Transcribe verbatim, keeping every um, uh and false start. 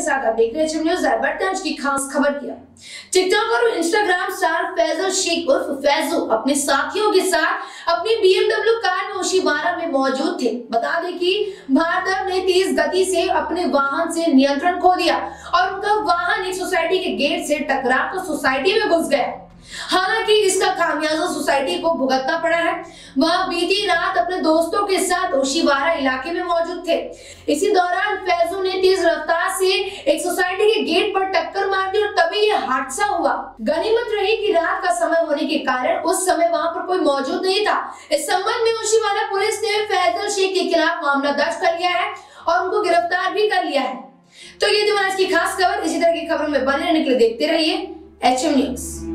साथ आप देख रहे हैं न्यूज़। बढ़ते हैं आज की खास खबर की। टिकटॉक और इंस्टाग्राम स्टार फैजल शेख उर्फ फैजू अपने साथियों के साथ अपनी बीएमडब्ल्यू कार में ओशिवारा में मौजूद थे। बता दें कि भारदर ने तेज गति से अपने वाहन से नियंत्रण खो दिया और उनका वाहन एक सोसाइटी के गेट से टकरा कर सोसाइटी में घुस गया। हालांकि इसका खामियाजा सोसाइटी को भुगतना पड़ा है। वह बीती रात अपने दोस्तों के साथ ओशिवारा इलाके में मौजूद थे। इसी दौरान फैजू ने तेज रफ्तार से एक सोसाइटी के गेट पर टक्कर मार दी और तभी यह हादसा हुआ। गनीमत रही कि रात का समय होने के कारण उस समय वहां पर कोई मौजूद नहीं था। इस संबंध में ओशिवारा पुलिस ने फैजल शेख के खिलाफ मामला दर्ज कर लिया है और उनको गिरफ्तार भी कर लिया है। तो ये थी आज की खास खबर। इसी तरह की खबरों में बने रहने के लिए देखते रहिए एच एम न्यूज़।